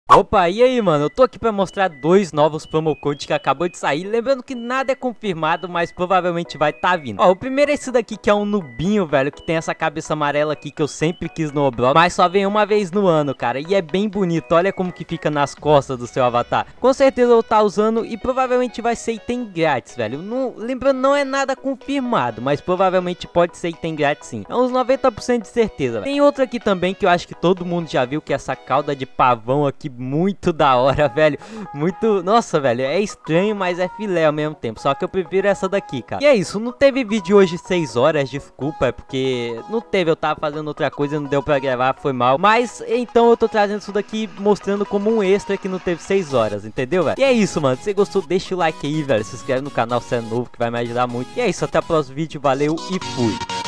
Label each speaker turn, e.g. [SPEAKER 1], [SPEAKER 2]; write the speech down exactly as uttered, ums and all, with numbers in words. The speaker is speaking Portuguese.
[SPEAKER 1] Opa, e aí, mano? Eu tô aqui pra mostrar dois novos promo codes que acabou de sair. Lembrando que nada é confirmado, mas provavelmente vai tá vindo. Ó, o primeiro é esse daqui, que é um nubinho, velho, que tem essa cabeça amarela aqui que eu sempre quis no Roblox, mas só vem uma vez no ano, cara. E é bem bonito, olha como que fica nas costas do seu avatar. Com certeza eu vou tá usando e provavelmente vai ser item grátis, velho. Não, lembrando, não é nada confirmado, mas provavelmente pode ser item grátis sim. É uns noventa por cento de certeza, velho. Tem outro aqui também que eu acho que todo mundo já viu, que é essa cauda de pavão aqui, muito da hora, velho. Muito, nossa, velho, é estranho, mas é filé ao mesmo tempo. Só que eu prefiro essa daqui, cara. E é isso, não teve vídeo hoje seis horas, desculpa, é porque não teve, eu tava fazendo outra coisa, não deu pra gravar, foi mal. Mas então eu tô trazendo isso daqui mostrando como um extra que não teve seis horas, entendeu, velho? E é isso, mano, se você gostou, deixa o like aí, velho. Se inscreve no canal se é novo, que vai me ajudar muito. E é isso, até o próximo vídeo, valeu e fui.